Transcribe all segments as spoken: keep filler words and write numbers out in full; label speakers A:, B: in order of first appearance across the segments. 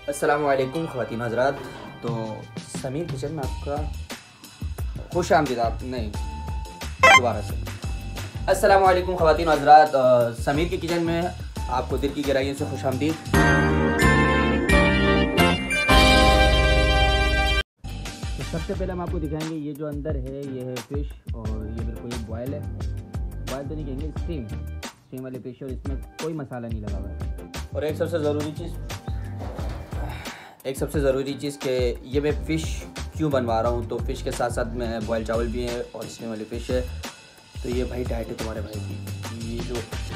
A: अस्सलामुअलैकुम ख़वातीन हज़रात। तो समीर किचन में आपका खुश आमदीद। आप नहीं दोबारा से अस्सलामुअलैकुम ख़वातीन हज़रात। समीर के किचन में आपको दिल की गहराइयों से खुश आमदीद। तो सबसे पहले हम आपको दिखाएंगे ये जो अंदर है ये है फ़िश, और ये बिल्कुल ये बॉयल है। बॉयल तो नहीं कहेंगे, स्टीम स्टीम वाली फ़िश, और इसमें कोई मसाला नहीं लगा हुआ है। और एक सबसे ज़रूरी चीज़ एक सबसे ज़रूरी चीज़ कि ये मैं फ़िश क्यों बनवा रहा हूँ। तो फ़िश के साथ साथ में बॉयल चावल भी है और स्टीम वाली फ़िश है। तो ये भाई डाइट है तुम्हारे भाई की। ये जो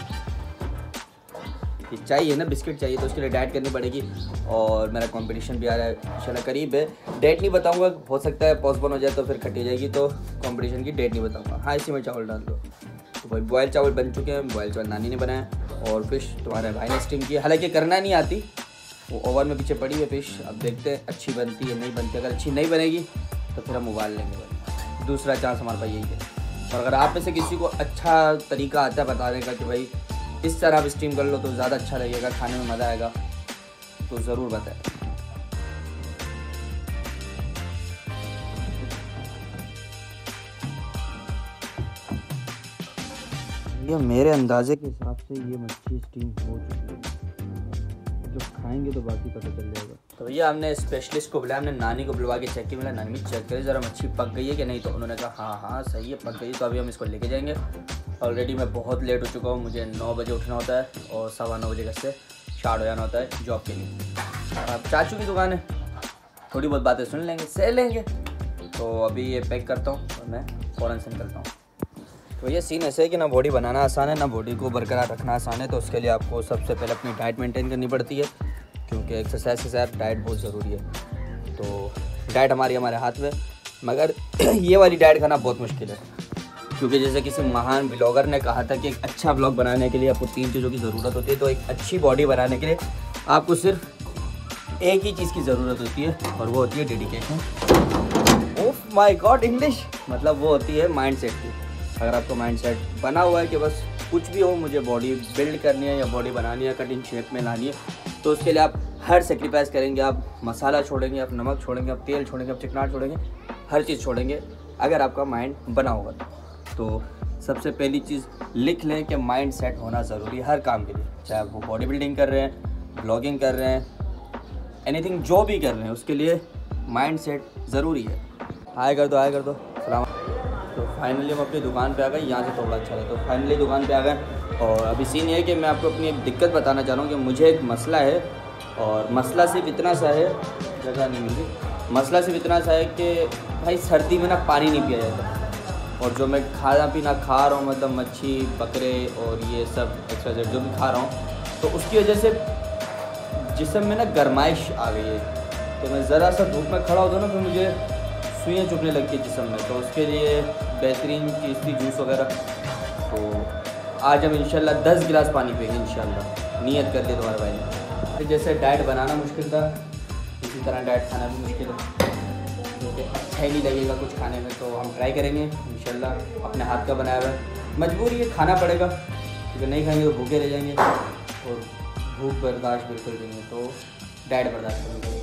A: ये चाहिए ना, बिस्किट चाहिए, तो उसके लिए डाइट करनी पड़ेगी। और मेरा कंपटीशन भी आ रहा है, इंशाल्लाह करीब है। डेट नहीं बताऊंगा, हो सकता है पोस्टपोन हो जाए तो फिर कट हो जाएगी, तो कंपटीशन की डेट नहीं बताऊंगा। हाँ, इसी में चावल डाल दो। तो भाई बॉयल चावल बन चुके हैं। बॉयल चावल नानी ने बनाया और फ़िश तुम्हारे भाई ने स्टीम की। हालांकि करना नहीं आती, वो ओवन में पीछे पड़ी है फ़िश। अब देखते हैं अच्छी बनती है नहीं बनती। अगर अच्छी नहीं बनेगी तो फिर हम उबाल लेंगे भाई। दूसरा चांस हमारे पास यही है। और अगर आप में से किसी को अच्छा तरीका आता है बताने का कि भाई इस तरह आप स्टीम कर लो तो ज़्यादा अच्छा लगेगा, खाने में मज़ा आएगा, तो ज़रूर बताएं। ये मेरे अंदाजे के हिसाब से ये मच्छी स्टीम हो चुकी है। जो खाएंगे तो बाकी पता चल जाएगा। तो भैया हमने स्पेशलिस्ट को बुलाया, हमने नानी को बुलवा के चेक किया। बोला नानी चेक करें ज़रा मच्छी पक गई है कि नहीं। तो उन्होंने कहा हाँ हाँ सही है, पक गई। तो अभी हम इसको लेके जाएंगे। ऑलरेडी मैं बहुत लेट हो चुका हूँ। मुझे नौ बजे उठना होता है और सवा नौ बजे घर से स्टार्ट हो जाना होता है जॉब के लिए। अब चाचू की दुकान है, थोड़ी बहुत बातें सुन लेंगे, सह लेंगे। तो अभी ये पैक करता हूँ और मैं फ़ौरन से निकलता हूँ। तो ये सीन ऐसे है कि ना बॉडी बनाना आसान है, ना बॉडी को बरकरार रखना आसान है। तो उसके लिए आपको सबसे पहले अपनी डाइट मेंटेन करनी पड़ती है, क्योंकि एक्सरसाइज के साथ डाइट बहुत ज़रूरी है। तो डाइट हमारी हमारे हाथ में, मगर ये वाली डाइट खाना बहुत मुश्किल है। क्योंकि जैसे किसी महान ब्लॉगर ने कहा था कि एक अच्छा ब्लॉग बनाने के लिए आपको तीन चीज़ों की ज़रूरत होती है। तो एक अच्छी बॉडी बनाने के लिए आपको सिर्फ एक ही चीज़ की ज़रूरत होती है, और वो होती है dedication. Oh my god, English मतलब वो होती है माइंड सेट की। अगर आपका माइंड सेट बना हुआ है कि बस कुछ भी हो, मुझे बॉडी बिल्ड करनी है या बॉडी बनानी है, कट इन शेप में लानी है, तो उसके लिए आप हर सेक्रीफाइस करेंगे। आप मसाला छोड़ेंगे, आप नमक छोड़ेंगे, आप तेल छोड़ेंगे, आप चिकनाट छोड़ेंगे, हर चीज़ छोड़ेंगे अगर आपका माइंड बना होगा। तो सबसे पहली चीज़ लिख लें कि माइंड सेट होना ज़रूरी है हर काम के लिए। चाहे आप वो बॉडी बिल्डिंग कर रहे हैं, ब्लॉगिंग कर रहे हैं, एनीथिंग जो भी कर रहे हैं, उसके लिए माइंड सेट ज़रूरी है। हाय कर दो, हाय कर दो, सलाम। तो फाइनली हम अपनी दुकान पे आ गए। यहाँ से थोड़ा अच्छा है। तो फाइनली दुकान पे आ गए। और अभी सीन ये है कि मैं आपको अपनी एक दिक्कत बताना चाह रहा हूँ कि मुझे एक मसला है। और मसला सिर्फ इतना सा है, जगह नहीं मिली, मसला सिर्फ इतना सा है कि भाई सर्दी में ना पानी नहीं पिया जाता। और जो मैं खाना पीना खा रहा हूँ, मतलब मच्छी, बकरे और ये सब एक्स्ट्रा जेड जो भी खा रहा हूँ, तो उसकी वजह से जिस्म में ना गर्माइश आ गई है। तो मैं ज़रा सा धूप में खड़ा होता हूँ ना, फिर मुझे सुइयाँ चुभने लगती है जिस्म में। तो उसके लिए बेहतरीन चीज़ थी जूस वगैरह। तो आज हम इंशाल्लाह दस गिलास पानी पिएंगे इंशाल्लाह। नियत कर ली तुम्हारे भाई ने। फिर जैसे डाइट बनाना मुश्किल था, इसी तरह डाइट खाना भी मुश्किल है, क्योंकि अच्छा ही नहीं लगेगा कुछ खाने में। तो हम ट्राई करेंगे इंशाल्लाह। अपने हाथ का बनाया हुआ है, मजबूरी है, खाना पड़ेगा, क्योंकि नहीं खाएंगे तो भूखे रह जाएंगे। और भूख बर्दाश्त बिल्कुल भी नहीं, तो डाइट बर्दाश्त करनी पड़ेगी।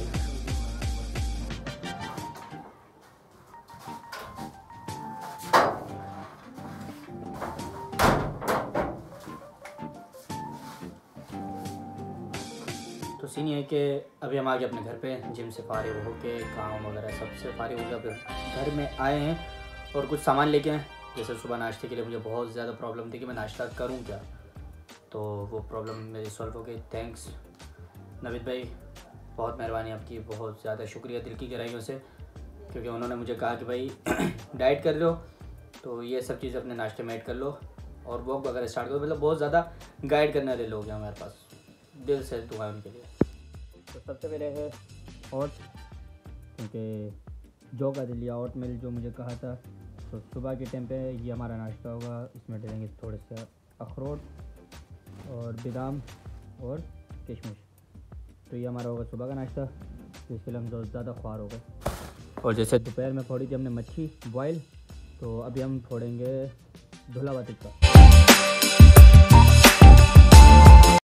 A: तो सीन ये है कि अभी हम आ गए अपने घर पे, जिम से फारिग हो के, काम वगैरह सबसे फारिग हो गया। घर में आए हैं और कुछ सामान लेके आए। जैसे सुबह नाश्ते के लिए मुझे बहुत ज़्यादा प्रॉब्लम थी कि मैं नाश्ता करूं क्या, तो वो प्रॉब्लम मेरी सॉल्व हो गई। थैंक्स नवीद भाई, बहुत मेहरबानी आपकी, बहुत ज़्यादा शुक्रिया दिल की गहराइयों से। क्योंकि उन्होंने मुझे कहा कि भाई डाइट कर लो तो ये सब चीज़ अपने नाश्ते में ऐड कर लो और वॉक वगैरह स्टार्ट करो। मतलब बहुत ज़्यादा गाइड करने वाले लोग हैं हमारे पास, दिल से दुआ है उनके लिए। तो सबसे पहले है ओट, क्योंकि जो का लिया ओट मिल जो मुझे कहा था। तो सुबह के टाइम पे ये हमारा नाश्ता होगा। इसमें डालेंगे थोड़े से अखरोट और बादाम और किशमिश। तो ये हमारा होगा सुबह का नाश्ता। तो इसके लिए हम बहुत ज़्यादा ख्वार हो गए। और जैसे दोपहर में फोड़ी थी हमने मच्छी बॉयल, तो अभी हम फोड़ेंगे धुला हुआ टिक्का।